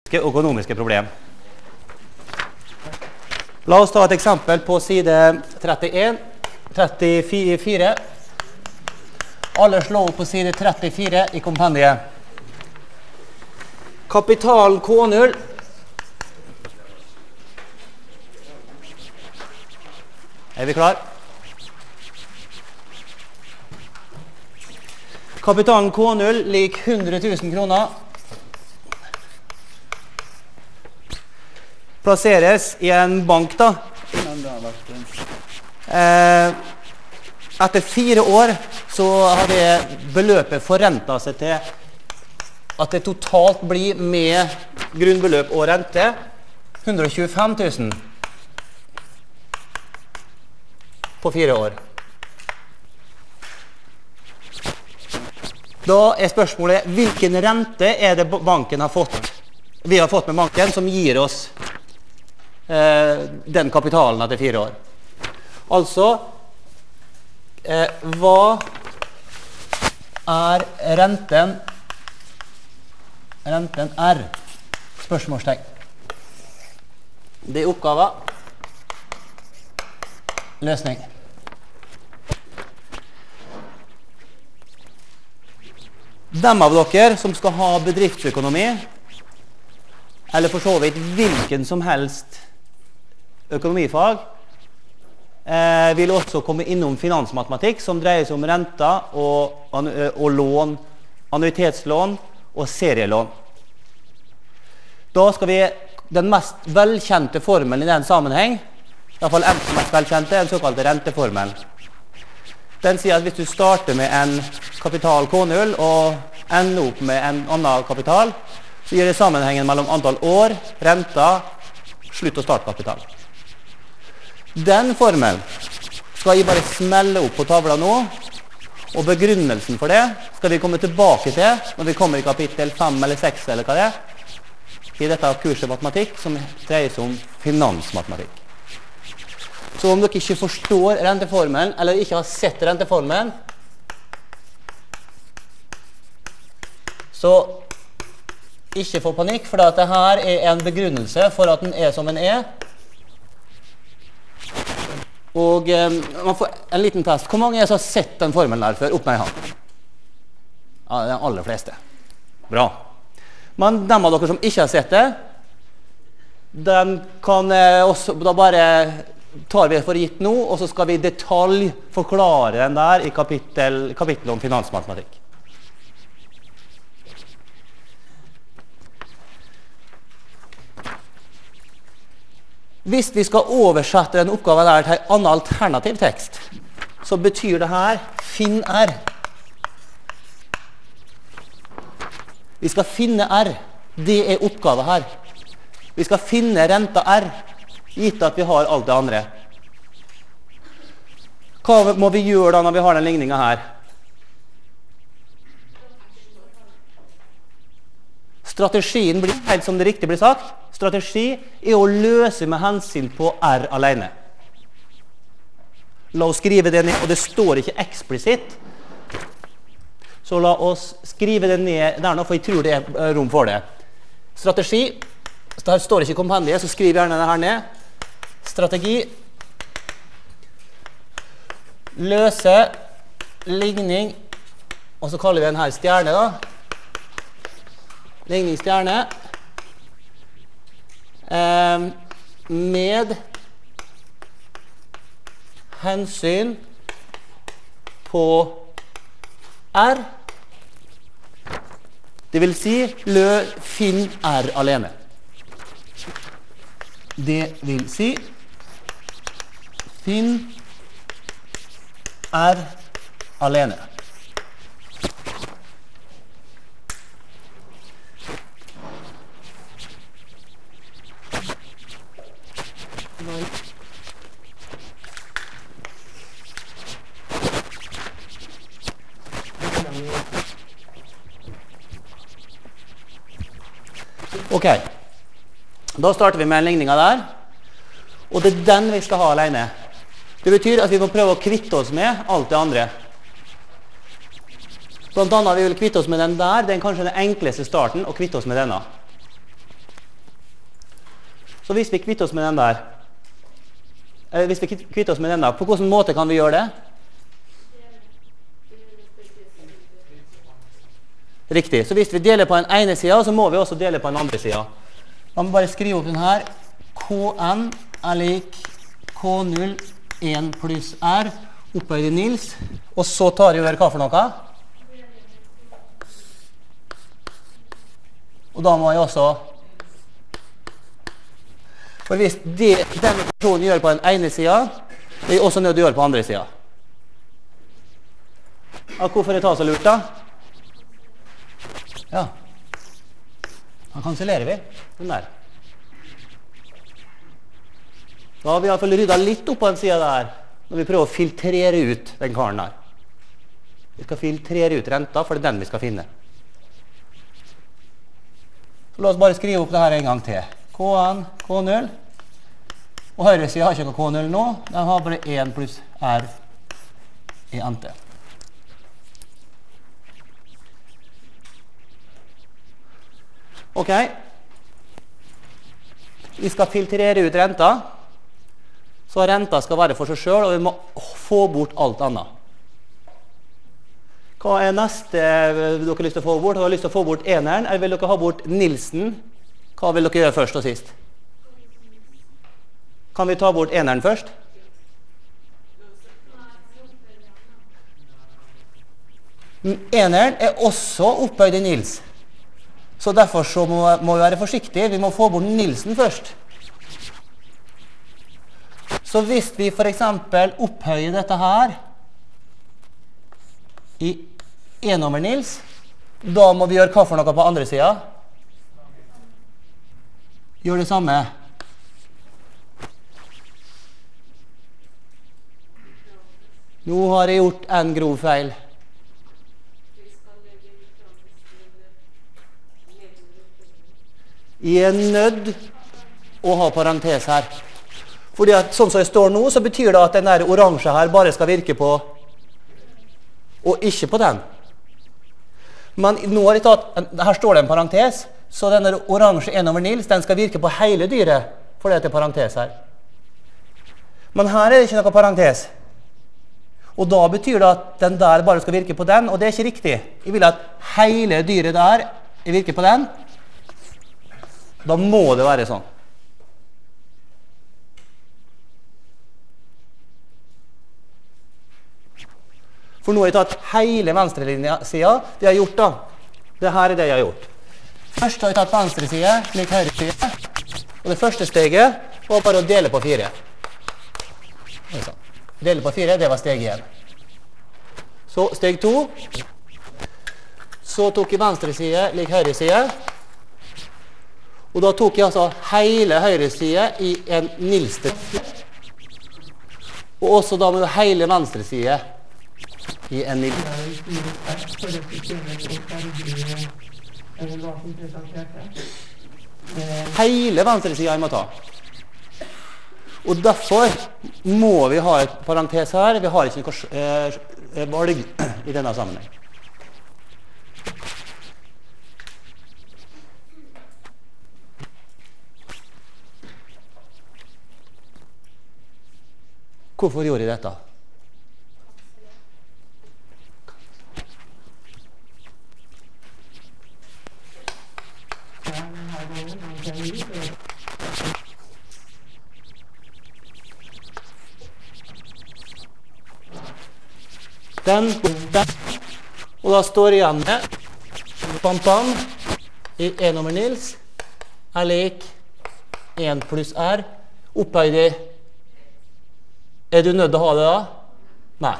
økonomiske problem. La oss ta et eksempel på side 34. Alle slår opp på side 34 i kompendiet. Kapitalen K0 Er vi klar? Kapitalen K0 lik 100 000 kroner. Plasseres i en bank da. Etter 4 år så har det beløpet forrentet seg til at det totalt blir med grunnbeløp og rente 125 000 på 4 år. Da er spørsmålet, hvilken rente er det banken har fått? Vi har fått med banken som gir oss den kapitalen etter 4 år. Altså, hva er renten? Renten er spørsmålstegn. Det er oppgaven. Løsning. Dem av dere som skal ha bedriftsøkonomi, eller for så vidt hvilken som helst økonomifag, vil også komme innom finansmatematikk, som dreier seg om renter og lån, annuitetslån og serielån. Da skal vi, den mest velkjente formelen i den sammenheng, i hvert fall den mest velkjente, den såkalte renteformelen. Den sier at hvis du starter med en kapital K0 og ender opp med en annen kapital, så gir det sammenhengen mellom antall år, renter, slutt- og startkapital. Den formelen skal jeg bare smelle opp på tavla nå, og begrunnelsen for det skal vi komme tilbake til når vi kommer i kapittel 5 eller 6 eller hva det er, i dette kurset matematikk som dreier seg om finansmatematikk. Så om dere ikke forstår renteformelen, eller ikke har sett renteformelen, så ikke få panikk, for dette her er en begrunnelse for at den er som den er. Og man får en liten test. Hvor mange er som har sett den formelen der før? Opp med en hånd. Ja, de aller fleste. Bra. Men dem av dere som ikke har sett det, den kan også, da bare tar vi det for gitt nå, og så skal vi i detalj forklare den der i kapittelet om finansmatematikk. Hvis vi skal oversette den oppgaven der til en annen alternativ tekst, så betyr det her finn R. Vi skal finne R. Det er oppgaven her. Vi skal finne renta R, gitt at vi har alt det andre. Hva må vi gjøre da når vi har den ligningen her? Strategien blir, helt som det riktig blir sagt, strategi er å løse med hensyn på R alene. La oss skrive det ned, og det står ikke eksplisitt. Så la oss skrive det ned der nå, for jeg tror det er rom for det. Strategi, der står ikke kompendiet, så skriv gjerne det her ned. Strategi, løse, ligning, og så kaller vi den her stjerne da. Ligningsstjerne. Med hensyn på R. Det vil si, finn R alene. Det vil si, finn R alene. Ok, da starter vi med en ligning der, og det er den vi skal ha alene. Det betyr at vi må prøve å kvitte oss med alt det andre. Blant annet vi vil kvitte oss med den der, den er kanskje den enkleste starten å kvitte oss med denne. Så hvis vi kvitter oss med den der, hvis vi kvitter oss med den der, på hvilken måte kan vi gjøre det? Riktig. Så hvis vi deler på den ene siden, så må vi også dele på den andre siden. Da må vi bare skrive opp den her. Kn er lik K0 1 pluss R opphøyd i Nils. Og så tar vi over hva for noe? Og da må jeg også... For hvis denne personen gjør på den ene siden, det er også nødt til å gjøre på den andre siden. Ja, hvorfor er det så lurt da? Ja. Da kansellerer vi den der. Da har vi i hvert fall ryddet litt opp på den siden der, når vi prøver å filtrere ut den karen der. Vi skal filtrere ut renta, for det er den vi skal finne. Så la oss bare skrive opp det her en gang til. K1, K0. Og høyre siden har ikke noe K0 nå. Den har bare 1 pluss R i NT. Ok. Vi skal filtrere ut renta. Så renta skal være for seg selv, og vi må få bort alt annet. Hva er neste dere har lyst til å få bort? Dere har lyst til å få bort eneren, eller vil dere ha bort Nilsen? Hva vil dere gjøre først og sist? Kan vi ta bort eneren først? Eneren er også opphøyd i Nils. Så derfor så må vi være forsiktige. Vi må få bort Nilsen først. Så hvis vi for eksempel opphøyer dette her i 1 over Nils, da må vi gjøre hva for noe på andre siden? Gjør det samme. Nå har jeg gjort en grov feil. Jeg er nødt å ha parentes her. Fordi at sånn som jeg står nå, så betyr det at den der oransje her bare skal virke på, og ikke på den. Men nå har jeg tatt, her står det en parentes, så den der oransje 1 over Nils, den skal virke på hele dyret, for det er parentes her. Men her er det ikke noe parentes. Og da betyr det at den der bare skal virke på den, og det er ikke riktig. Jeg vil at hele dyret der virker på den. Da må det være sånn. For nå har jeg tatt hele venstrelinja-siden. Det jeg har gjort da. Det her er det jeg har gjort. Først har jeg tatt venstre side, lik høyre side. Og det første steget var bare å dele på 4. Dele på 4, det var steg 1. Så steg 2. Så tok jeg venstre side, lik høyre side. Og da tok jeg altså hele høyre side i en Nilste. Og også da med hele venstre side i en Nilste. Hele venstre side jeg må ta. Og derfor må vi ha et parentes her. Vi har ikke noe valg i denne sammenheng. Hvorfor gjorde jeg dette? Den, og da står jeg igjen med pam-pam i 1 over Nils er lik 1 pluss R opphøyd i. Er du nødt til å ha det da? Nei.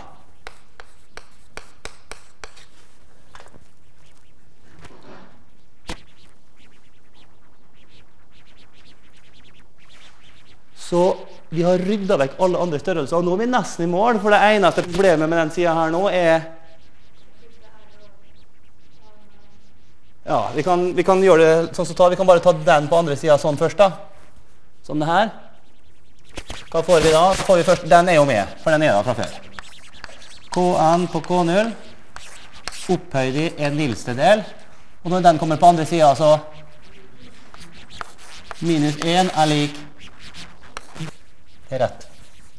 Så vi har ryddet vekk alle andre størrelser, og nå er vi nesten i mål, for det eneste problemet med den siden her nå er... Ja, vi kan gjøre det sånn som vi kan bare ta den på andre siden sånn først da. Som det her. Hva får vi da? Får vi først, den er jo med, for den er da fra før. Kn på K0, opphøyd i en Nilste del, og når den kommer på andre siden, så minus 1 er lik. Det er rett.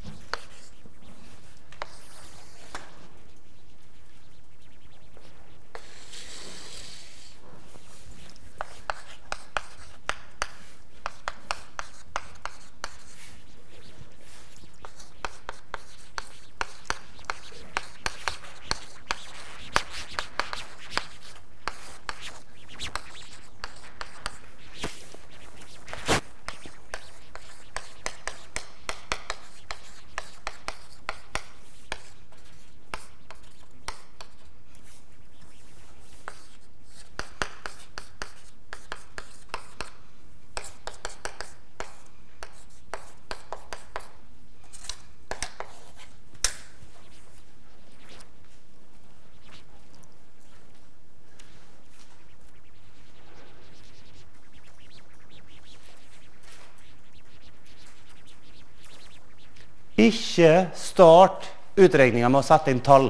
Ikke start utregningen med å sette inn tall.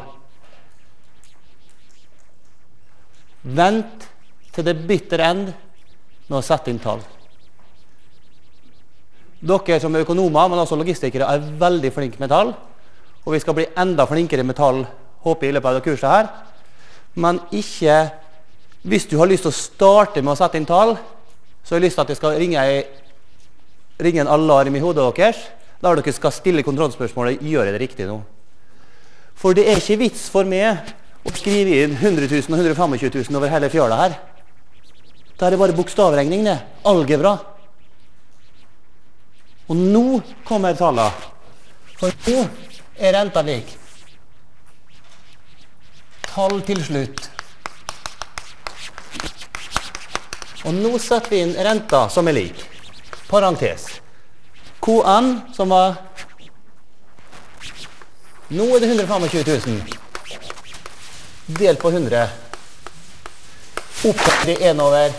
Vent til det bitter end med å sette inn tall. Dere som er økonomer, men også logistikere, er veldig flinke med tall, og vi skal bli enda flinkere med tall, håper jeg, i løpet av kurset her. Men ikke, hvis du har lyst til å starte med å sette inn tall, så har jeg lyst til at det skal ringe en alarm i hodet deres, der dere skal stille kontrollspørsmålet, gjør jeg det riktig nå? For det er ikke vits for meg å skrive inn 100 000 og 125 000 over hele fjøla her. Det er bare bokstavregning, det. Algebra. Og nå kommer tallene. For nå er renta lik. Tall til slutt. Og nå setter vi inn renta som er lik. Parentes. QN som var, nå er det 125 000, delt på 100, opptatt i 1 over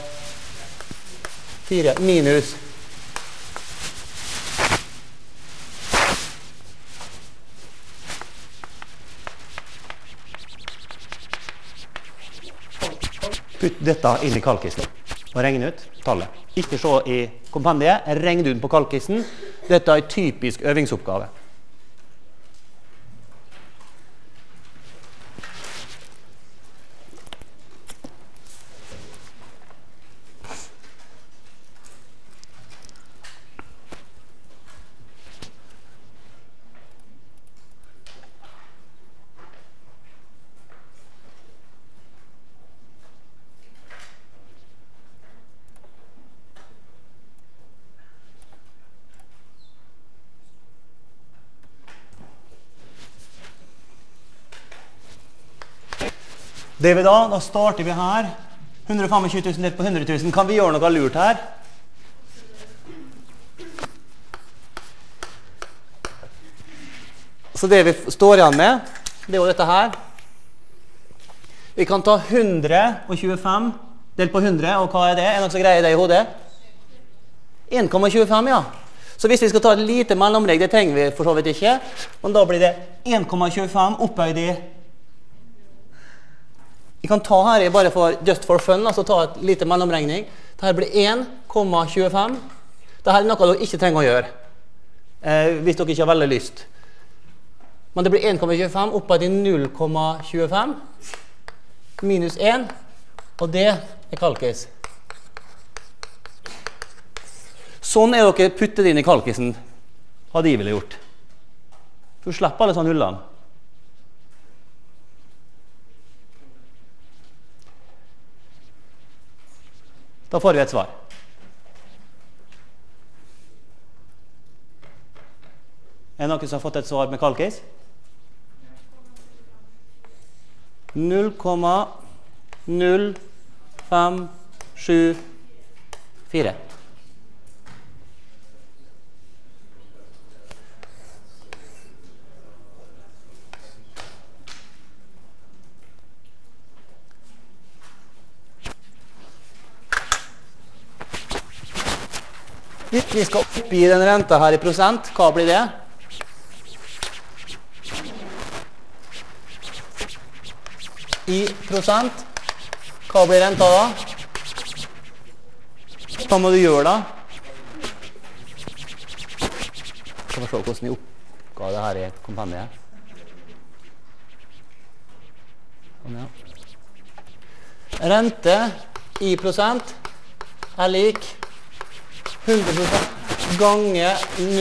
4, minus, putt dette inn i kalkisen og regne ut tallet. Ikke se i kompendiet, regn ut på kalkisen. Dette er en typisk øvingsoppgave. Det vi da starter vi her. 125 000 delt på 100 000. Kan vi gjøre noe lurt her? Så det vi står igjen med, det er jo dette her. Vi kan ta 125 delt på 100, og hva er det? Er det noe så greie det i hodet? 1,25, ja. Så hvis vi skal ta et lite mellomlegg, det trenger vi for så vidt ikke, men da blir det 1,25 opphøyd i. Vi kan ta her bare for just for fun, altså ta et lite mellomregning. Dette blir 1,25. Dette er noe dere ikke trenger å gjøre, hvis dere ikke har veldig lyst. Men det blir 1,25 opphøyd i 0,25 minus 1, og det er kalkis. Sånn er dere puttet inn i kalkisen, hva de ville gjort. Du slipper alle sånne hullene. Da får vi et svar. Er det noen som har fått et svar med kalkis? 0,0574. Hvis vi skal oppgi den renta her i prosent, hva blir det? I prosent, hva blir renta da? Hva må du gjøre da? Skal vi se hvordan vi oppga det her i kompendiet. Sånn, ja. Rente i prosent er lik 100% ganger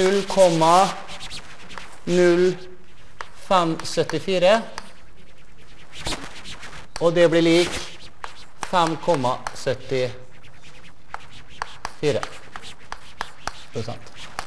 0,0574. Og det blir lik 5,74%.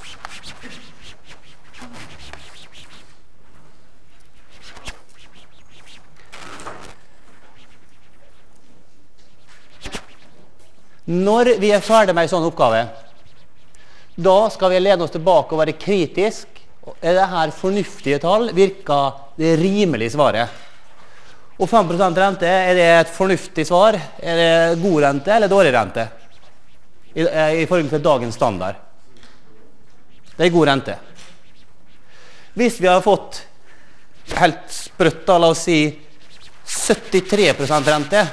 Når vi er ferdig med en sånn oppgave, da skal vi lene oss tilbake og være kritisk. Er dette fornuftige tall? Virker det rimelig svaret? Og 5% rente, er det et fornuftig svar? Er det god rente eller dårlig rente? I forhold til dagens standard. Det er god rente. Hvis vi har fått helt sprøtt, da, la oss si 73% rente,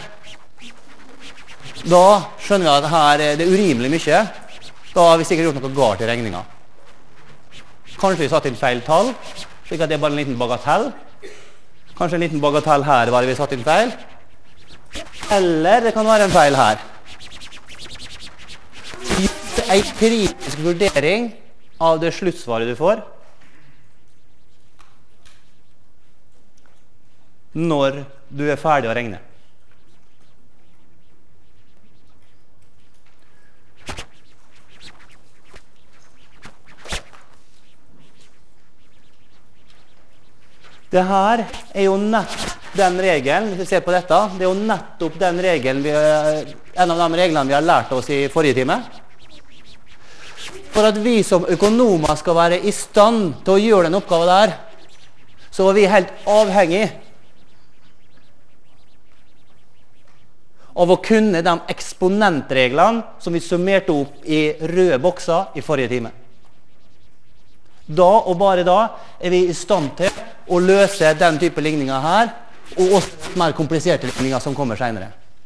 da skjønner vi at her er det urimelig mye. Da har vi sikkert gjort noe galt i regningen. Kanskje vi satt inn feil tall, slik at det er bare en liten bagatell. Kanskje en liten bagatell her var vi satt inn feil. Eller det kan være en feil her. En kritisk vurdering av det sluttsvaret du får når du er ferdig å regne. Det her er jo nettopp den regelen, hvis vi ser på dette, det er jo nettopp den regelen en av de reglene vi har lært oss i forrige time. For at vi som økonomer skal være i stand til å gjøre den oppgaven der, så er vi helt avhengig av å kunne de eksponentreglene som vi summerte opp i røde bokser i forrige time. Da og bare da er vi i stand til å løse den type ligninger her, og også mer kompliserte ligninger som kommer senere.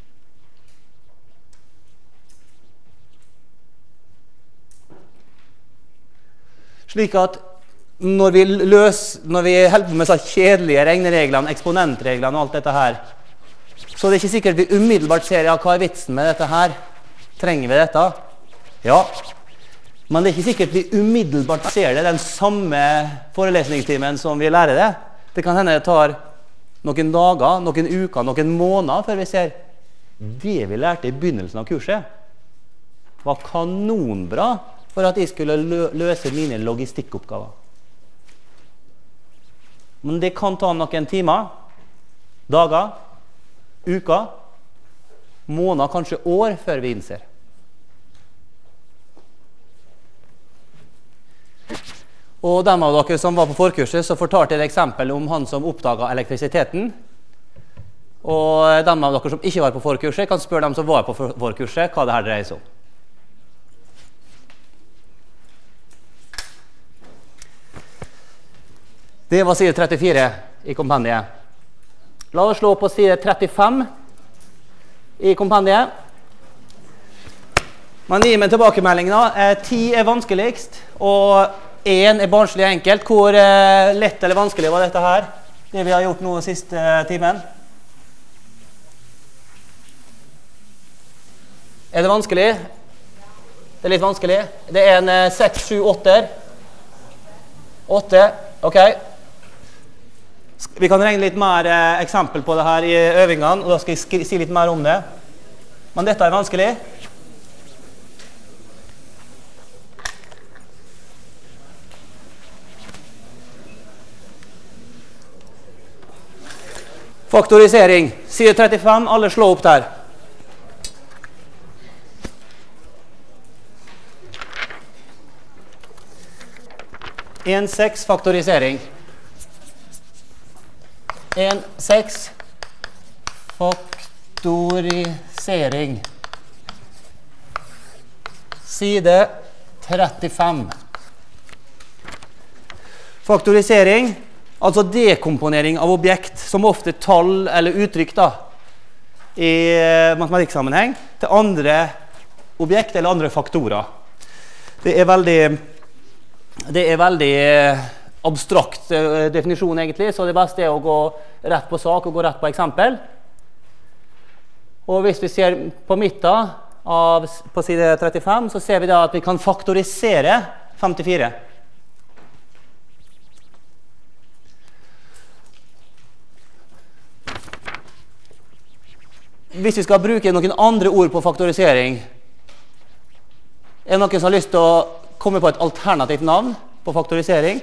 Slik at når vi holder på med så kjedelige regnereglene, eksponentreglene og alt dette her, så det er ikke sikkert vi umiddelbart ser, ja, hva er vitsen med dette her? Trenger vi dette? Ja. Men det er ikke sikkert vi umiddelbart ser det, den samme forelesningstimen som vi lærer det. Det kan hende det tar noen dager, noen uker, noen måneder før vi ser det vi lærte i begynnelsen av kurset. Var kanonbra for at jeg skulle løse mine logistikkoppgaver. Men det kan ta noen timer, dager, uker, måneder, kanskje år før vi innser. Og de av dere som var på forkurset, så fortalte jeg et eksempel om han som oppdaget elektrisiteten. Og de av dere som ikke var på forkurset, kan spørre dem som var på forkurset hva det her dreier seg om. Det var side 34 i kompendiet. La oss slå på side 35 i kompendiet. Man gir meg tilbakemelding da. 10 er vanskeligst, og 1 er barnslig enkelt. Hvor lett eller vanskelig var dette her? Det vi har gjort nå siste timen. Er det vanskelig? Det er litt vanskelig. Det er en 6, 7, 8. 8, ok. Vi kan regne litt mer eksempel på det her i øvingene, og da skal jeg si litt mer om det. Men dette er vanskelig. Faktorisering. Side 35, alle slå opp der. En 6 faktorisering. 1, 6 faktorisering. Side 35. Faktorisering, altså dekomponering av objekt, som ofte tall eller uttrykk da, i matematikksammenheng, til andre objekt eller andre faktorer. Det er veldig Det er veldig abstrakt definisjon egentlig, så det beste er å gå rett på sak og gå rett på eksempel. Og hvis vi ser på midten på side 35, så ser vi da at vi kan faktorisere 54. Hvis vi skal bruke noen andre ord på faktorisering, er det noen som har lyst til å komme på et alternativt navn på faktorisering?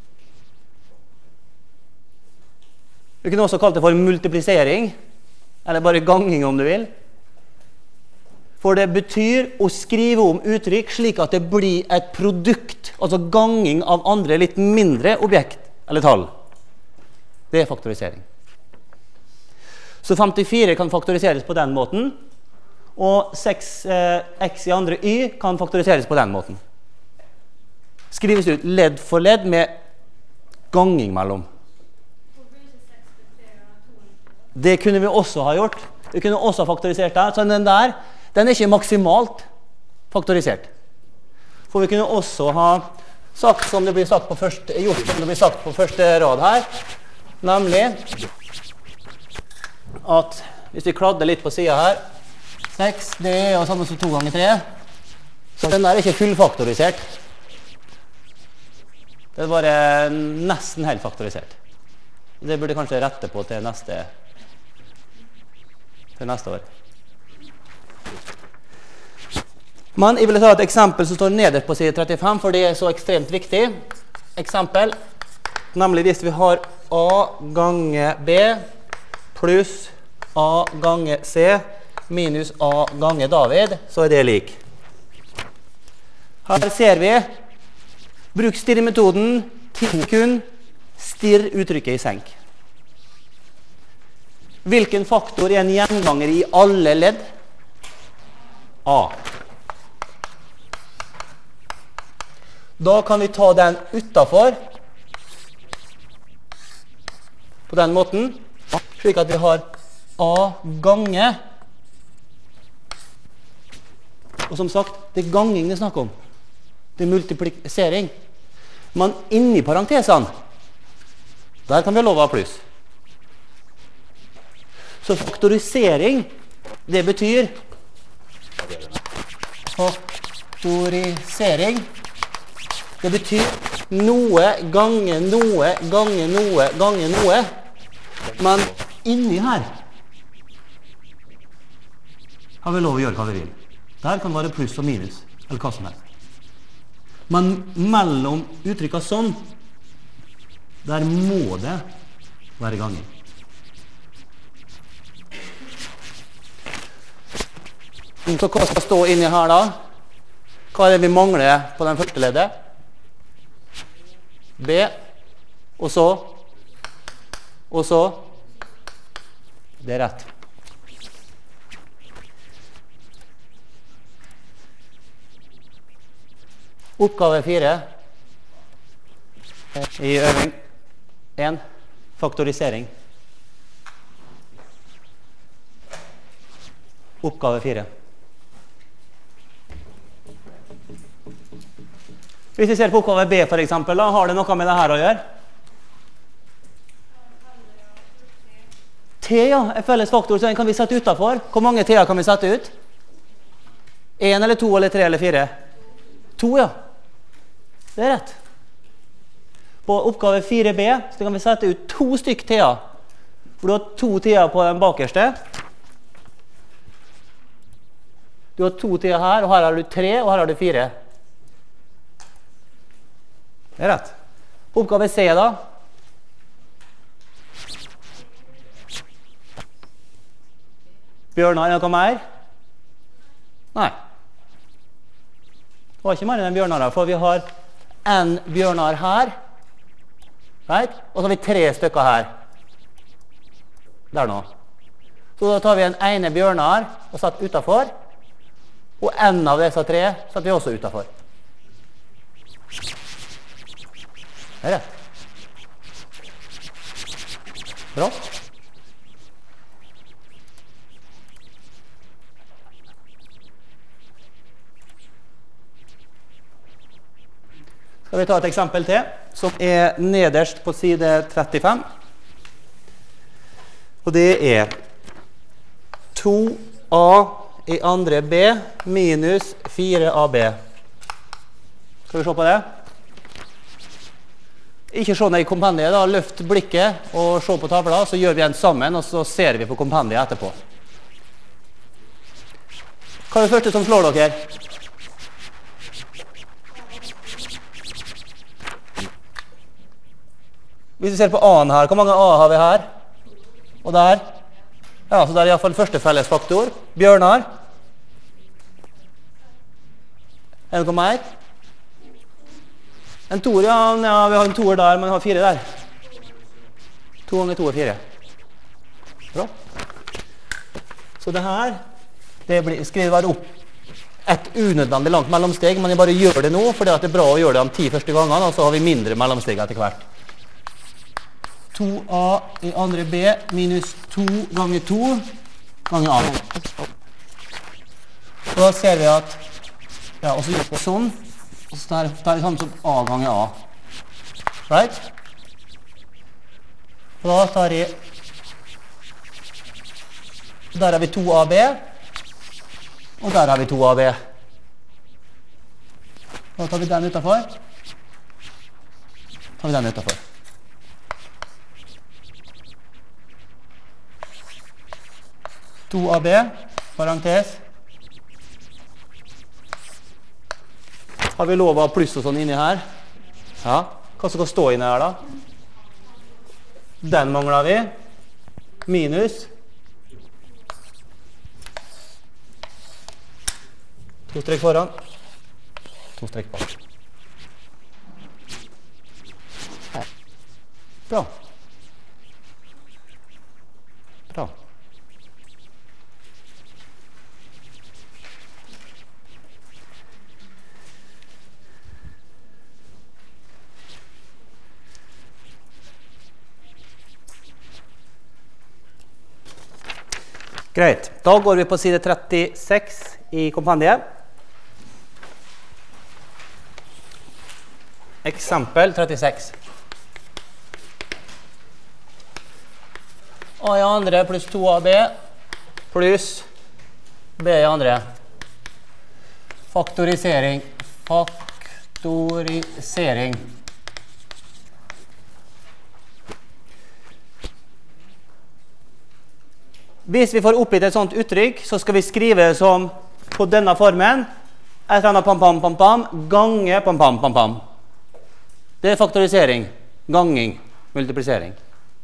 Vi kunne også kalt det for multiplisering, eller bare ganging om du vil. For det betyr å skrive om uttrykk slik at det blir et produkt, altså ganging av andre litt mindre objekt eller tall. Det er faktorisering. Så 54 kan faktoriseres på den måten, og 6x i andre y kan faktoriseres på den måten. Skrives ut ledd for ledd med ganging mellom. Det kunne vi også ha gjort. Vi kunne også ha faktorisert den, så den der, den er ikke maksimalt faktorisert. For vi kunne også ha sagt som det blir sagt på første rad her, nemlig at hvis vi kladder litt på siden her, 6, det er jo samme som 2 ganger 3, så den der er ikke fullfaktorisert. Det er bare nesten helt faktorisert. Det burde kanskje rette på til neste år. Men jeg vil ta et eksempel som står nederst på side 35, for det er så ekstremt viktig. Eksempel, nemlig hvis vi har A ganger B pluss A ganger C minus A ganger David, så er det lik. Her ser vi, bruk stirremetoden, 10 sekund, stirr uttrykket i senk. Hvilken faktor er en gjenganger i alle ledd? A. Da kan vi ta den utenfor, på den måten, slik at vi har A ganger, og som sagt, det er ganging det er snakk om. Det er multiplisering. Men inni parentesene, der kan vi ha lov å ha pluss. Så faktorisering, det betyr noe ganger noe ganger noe ganger noe. Men inni her har vi lov å gjøre hva vi vil. Der kan det være pluss og minus, eller hva som helst. Men mellom uttrykket sånn, der må det være ganger. Så hva skal stå inni her da? Hva er det vi mangler på den første leddet? B, og så, det er rett. Oppgave 4 i øving 1, faktorisering. Oppgave 4. Hvis vi ser på oppgave B for eksempel, da, har det noe med det her å gjøre? T, ja, er felles faktor, så den kan vi sette utenfor. Hvor mange T-er kan vi sette ut? 1 eller 2 eller 3 eller 4? 2, ja. Det er rett. På oppgave 4b så kan vi sette ut 2 stykk T-er. For du har 2 T-er på den bakerste. Du har 2 T-er her, og her har du 3, og her har du 4. Det er rett. Oppgave C da. Bjørnar, er det noe mer? Nei. Det var ikke mer enn en Bjørnar her, for vi har en Bjørnar her, right? Og så har vi 3 stykker her. Der nå. Så da tar vi en ene Bjørnar og setter utenfor, og en av disse 3 setter vi også utenfor. Det er rett. Bra. Skal vi ta et eksempel til, som er nederst på side 35. Og det er 2a i andre b minus 4ab. Skal vi se på det? Ikke se ned i kompendiet, da. Løft blikket og se på tavla, så gjør vi en sammen, og så ser vi på kompendiet etterpå. Hva er det første som slår dere? Hvis vi ser på A-en her, hvor mange A har vi her? Og der? Ja, så det er i hvert fall første fellesfaktor. Bjørnar? Er det noe mer? En toer, ja, vi har en toer der, men vi har 4 der. 2 ganger 2 er 4. Bra. Så det her, skriver bare opp et unødvendig langt mellomsteg, men jeg bare gjør det nå, fordi det er bra å gjøre det de 10 første gangene, og så har vi mindre mellomsteg etter hvert. 2a i andre b minus 2 ganger 2 ganger a. Og da ser vi at, ja, og så gjør vi sånn, og så tar jeg det samme som a ganger a. Right? Og da tar jeg, der har vi 2ab, og der har vi 2ab. Da tar vi den utenfor. Tar vi den utenfor. ab, parentes. Har vi lov å ha pluss og sånn inni her? Ja. Hva skal stå inni her da? Den mangler vi. Minus. 2 strekk foran. 2 strekk bak. Bra. Bra. Greit. Da går vi på side 36 i kompendiet. Eksempel 36. A i andre pluss 2ab pluss b i andre. Faktorisering. Faktorisering. Hvis vi får oppgitt et sånt uttrykk, så skal vi skrive som på denne formen, et eller annet pam, pam, pam, pam, gange pam, pam, pam, pam. Det er faktorisering, ganging, multiplisering.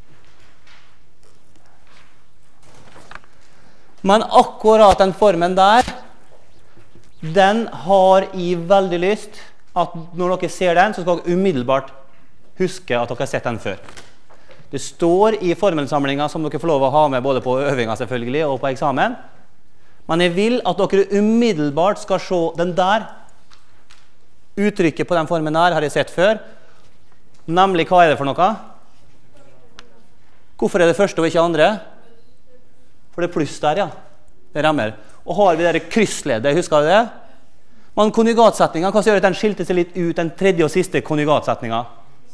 Men akkurat den formen der, den har jeg veldig lyst at når dere ser den, så skal dere umiddelbart huske at dere har sett den før. Det står i formelsamlingen som dere får lov å ha med både på øvinga selvfølgelig og på eksamen. Men jeg vil at dere umiddelbart skal se den der. Uttrykket på den formen her har jeg sett før. Nemlig, hva er det for noe? Hvorfor er det første og ikke andre? For det er pluss der, ja. Det rammer. Og har vi det kryssleddet, husker vi det? Men konjugatsetningen, hva som gjør at den skilte seg litt ut den tredje og siste konjugatsetningen?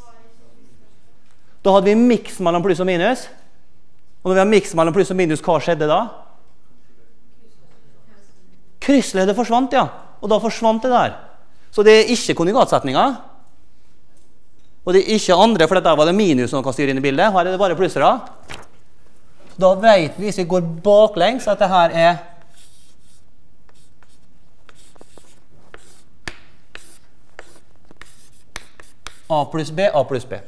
Da hadde vi miks mellom pluss og minus. Og når vi har miks mellom pluss og minus, hva skjedde da? Kryssleddet forsvant, ja. Og da forsvant det der. Så det er ikke konjugatsetninger. Og det er ikke andre, for dette var det minus som kan styre inn i bildet. Her er det bare plusser da. Så da vet vi, hvis vi går baklengs, at det her er A pluss B, A pluss B.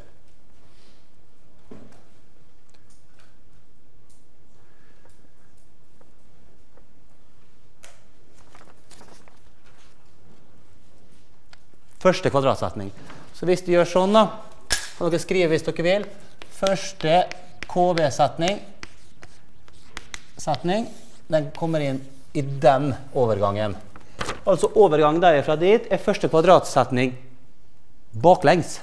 Første kvadratsetning. Så hvis du gjør sånn da, kan dere skrive hvis dere vil, første KV-setning, den kommer inn i den overgangen. Altså overgang derfra dit er første kvadratsetning baklengs.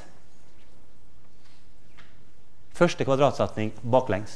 Første kvadratsetning baklengs.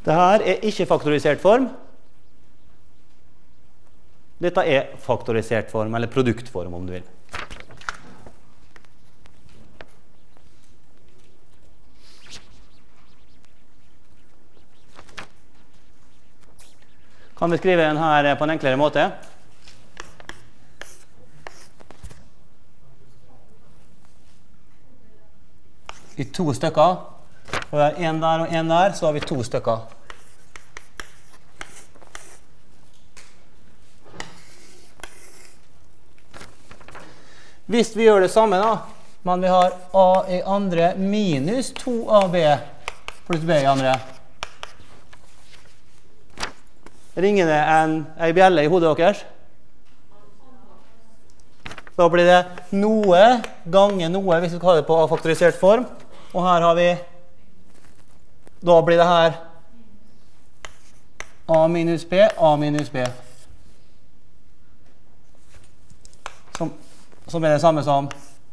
Dette er ikke faktorisert form. Dette er faktorisert form, eller produktform om du vil. Kan vi skrive den her på en enklere måte? I 2 stykker. Og vi har en der og en der, så har vi 2 stykker. Hvis vi gjør det samme da, men vi har a i andre minus 2ab pluss b i andre. Ringer det en bjelle i hodet deres? Da blir det noe ganger noe, hvis vi skal ha det på faktorisert form. Og her har vi, da blir det her a minus b, som er det samme som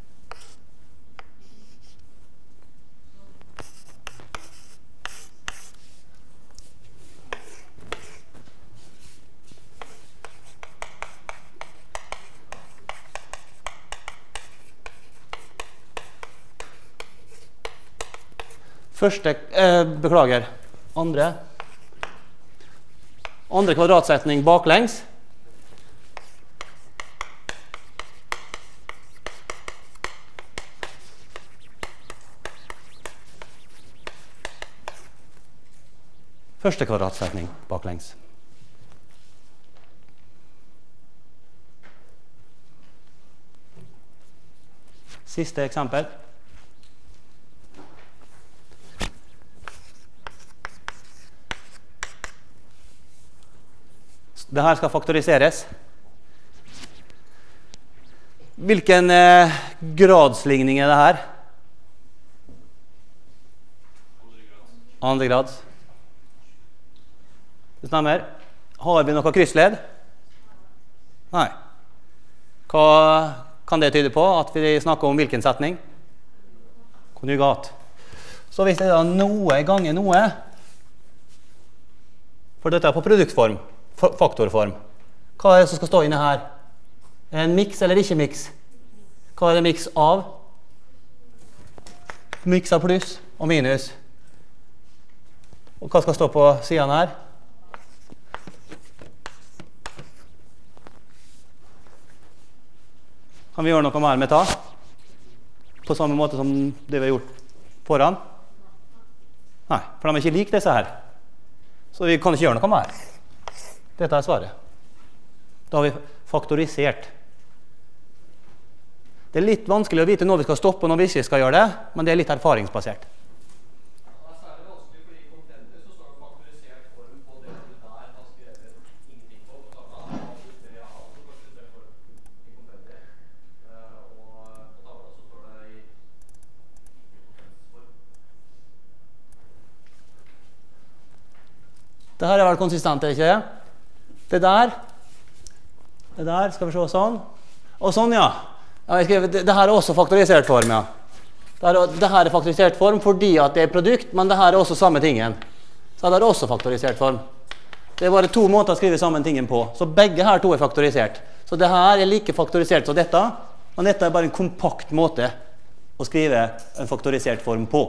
første, beklager, andre kvadratsetning baklengs. Første kvadratsetning baklengs. Siste eksempel. Dette skal faktoriseres. Hvilken gradsligning er det her? Andre grads. Det stemmer. Har vi noe kryssledd? Nei. Hva kan det tyde på? At vi snakker om hvilken setning? Konjugat. Så hvis det er noe ganger noe, for dette er på produktform, faktorform. Hva er det som skal stå inne her? Er det en miks eller ikke miks? Hva er det miks av? Miks av pluss og minus. Og hva skal stå på siden her? Kan vi gjøre noe mer med ta? På samme måte som det vi har gjort foran? Nei, for de er ikke like disse her. Så vi kan ikke gjøre noe mer. Dette er svaret. Da har vi faktorisert. Det er litt vanskelig å vite når vi skal stoppe og når vi ikke skal gjøre det, men det er litt erfaringsbasert. Det her er vel konsistent, er ikke det? Det der, skal vi se sånn. Og sånn, ja. Det her er også faktorisert form, ja. Det her er faktorisert form fordi at det er produkt, men det her er også samme tingen. Så det er også faktorisert form. Det er bare 2 måter å skrive sammen tingen på. Så begge her 2 er faktorisert. Så det her er like faktorisert som dette, men dette er bare en kompakt måte å skrive en faktorisert form på.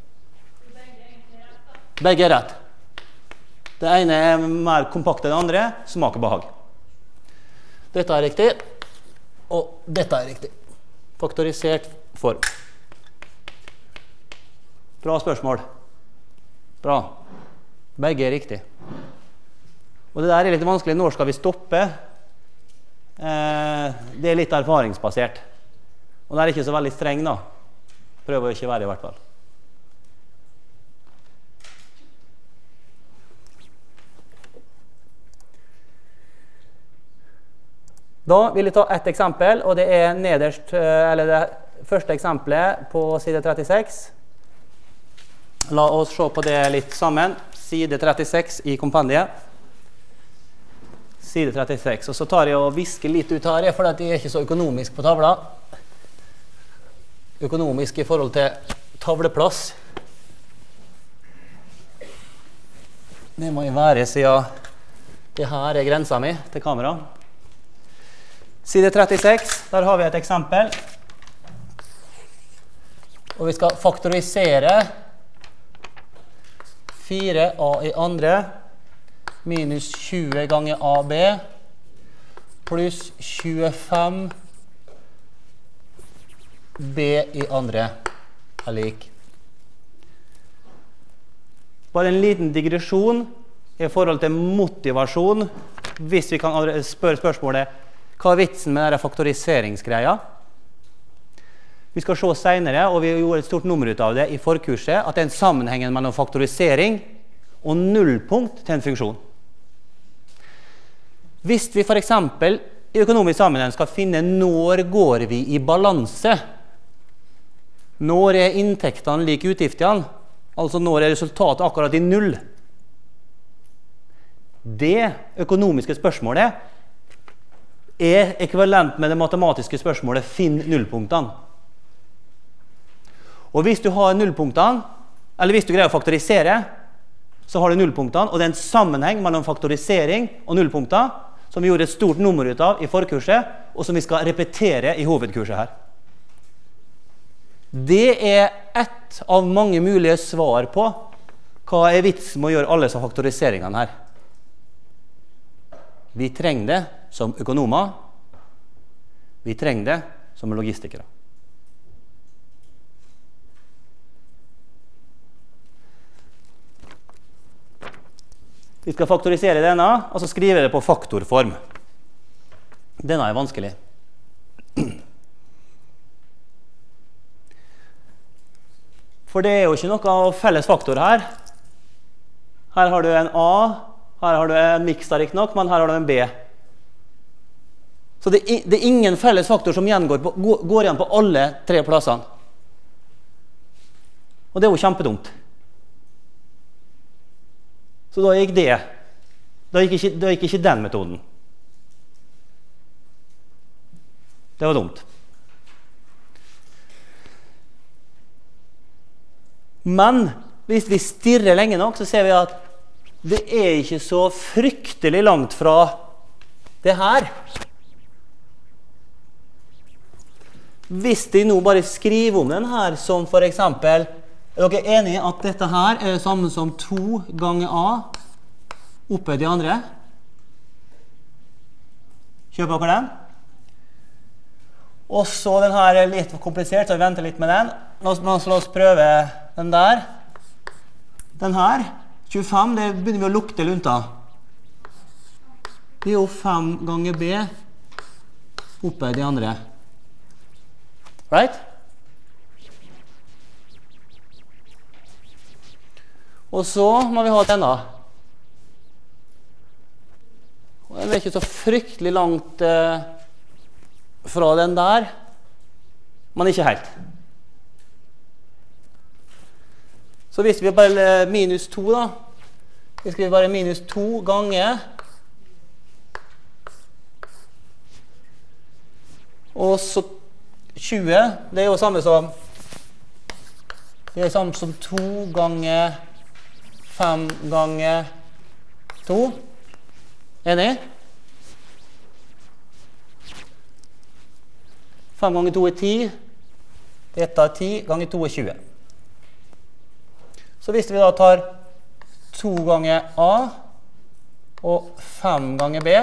Begge er rett. Det ene er mer kompakt enn det andre, smak og behag. Dette er riktig, og dette er riktig. Faktorisert form. Bra spørsmål. Bra. Begge er riktig. Og det der er litt vanskelig. Når skal vi stoppe? Det er litt erfaringsbasert. Og det er ikke så veldig streng da. Prøver å ikke være i hvert fall. Da vil jeg ta et eksempel, og det er nederst, eller det første eksempelet på side 36. La oss se på det litt sammen. Side 36 i kompendiet. Side 36. Og så tar jeg og visker litt ut her, for det er ikke så økonomisk på tavla. Økonomisk i forhold til tavleplass. Det må jeg være siden det her er grensa mi til kamera. Side 36, der har vi et eksempel. Og vi skal faktorisere 4a i andre minus 20 ganger ab pluss 25 b i andre er lik. Bare en liten digresjon i forhold til motivasjon, hvis vi kan spørre spørsmålet, hva er vitsen med denne faktoriseringsgreia? Vi skal se senere, og vi gjorde et stort nummer ut av det i forkurset, at det er en sammenheng mellom faktorisering og nullpunkt til en funksjon. Hvis vi for eksempel i økonomisk sammenheng skal finne når går vi i balanse, når er inntektene lik utgiftene, altså når er resultatet akkurat i null. Det økonomiske spørsmålet er ekvivalent med det matematiske spørsmålet finn nullpunktene. Og hvis du har nullpunktene, eller hvis du greier å faktorisere, så har du nullpunktene, og det er en sammenheng mellom faktorisering og nullpunkter, som vi gjorde et stort nummer ut av i forkurset, og som vi skal repetere i hovedkurset her. Det er ett av mange mulige svar på hva er vitsen med å gjøre alle disse faktoriseringene her. Vi trenger det som økonomer, vi trenger det som logistikere. Vi skal faktorisere denne, og så skrive det på faktorform. Denne er vanskelig. For det er jo ikke noe felles faktor her. Her har du en A, her har du en miks da riktig nok, men her har du en B. Så det er ingen felles faktor som går igjen på alle tre plassene. Og det er jo kjempedumt. Så da gikk det. Da gikk ikke den metoden. Det var dumt. Men hvis vi stirrer lenge nok, så ser vi at det er ikke så fryktelig langt fra det her. Hvis de nå bare skriver om den her som for eksempel, er dere enige at dette her er det samme som 2 ganger A oppe de andre? Kjøper dere den? Og så den her er litt for komplisert, så vi venter litt med den. La oss prøve den der. Den her, 25, det begynner vi å lukte lunta. Det er jo 5 ganger B oppe de andre. Right? Og så må vi ha denne. Og den er ikke så fryktelig langt fra den der, men ikke helt. Så hvis vi bare minus 2 da, vi skriver bare minus 2 ganger, og så 20, det er jo samme som, det er samme som 2 ganger 5 ganger 2. Enig? 5 ganger 2 er 10. Dette er 10 ganger 2 er 20. Så hvis vi da tar 2 ganger A og 5 ganger B,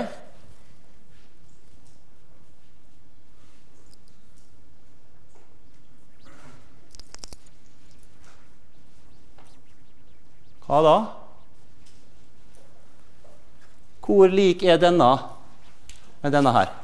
hva da? Hvor lik er denne med denne her?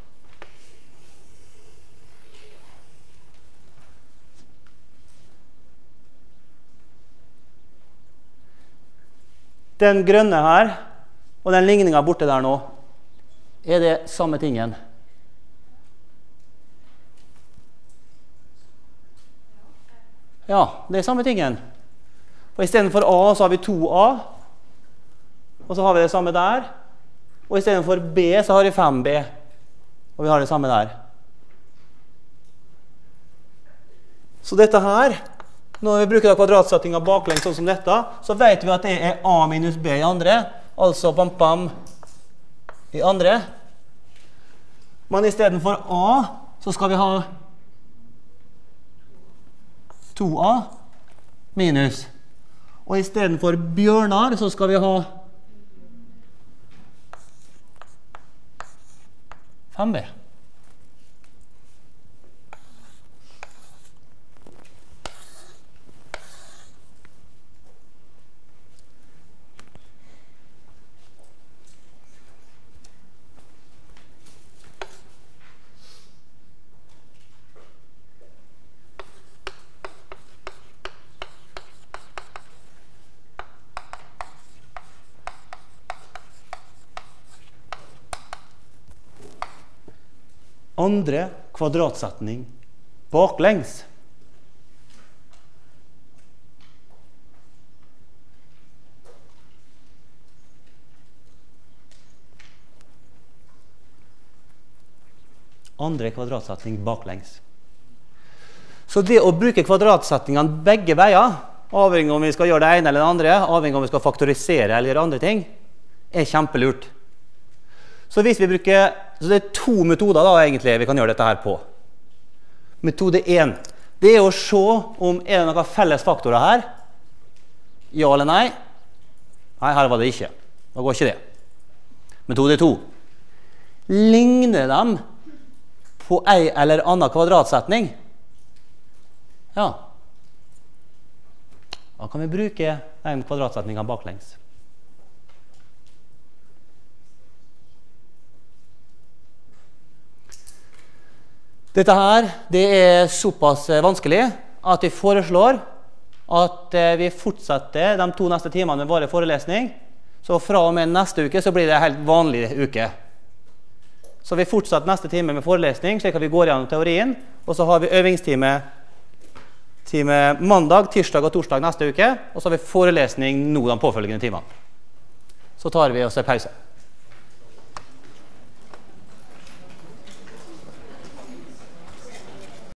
Den grønne her, og den ligningen borte der nå, er det samme tingen? Ja, det er samme tingen. Og i stedet for A så har vi 2A, og så har vi det samme der. Og i stedet for B så har vi 5B, og vi har det samme der. Så dette her Når vi bruker kvadratsetningen baklengs sånn som dette, så vet vi at det er a minus b i andre, altså bam bam i andre. Men i stedet for a, så skal vi ha 2a minus. Og i stedet for Bjørnar, så skal vi ha 5b. Andre kvadratsetning baklengs. Andre kvadratsetning baklengs. Så det å bruke kvadratsetningene begge veier, avhengig om vi skal gjøre det ene eller det andre, avhengig om vi skal faktorisere eller gjøre andre ting, er kjempelurt. Så hvis vi bruker, så det er to metoder da egentlig vi kan gjøre dette her på. Metode 1, det er å se om er det noen felles faktorer her. Ja eller nei? Nei, her var det ikke. Da går ikke det. Metode 2, ligner dem på en eller annen kvadratsetning? Ja. Da kan vi bruke en kvadratsetning baklengs. Dette her, det er såpass vanskelig at vi foreslår at vi fortsetter de 2 neste timene med vår forelesning. Så fra og med neste uke så blir det en helt vanlig uke. Så vi fortsetter neste time med forelesning, slik at vi går gjennom teorien. Og så har vi øvingstime mandag, tirsdag og torsdag neste uke. Og så har vi forelesning nå de påfølgende timene. Så tar vi oss en pause.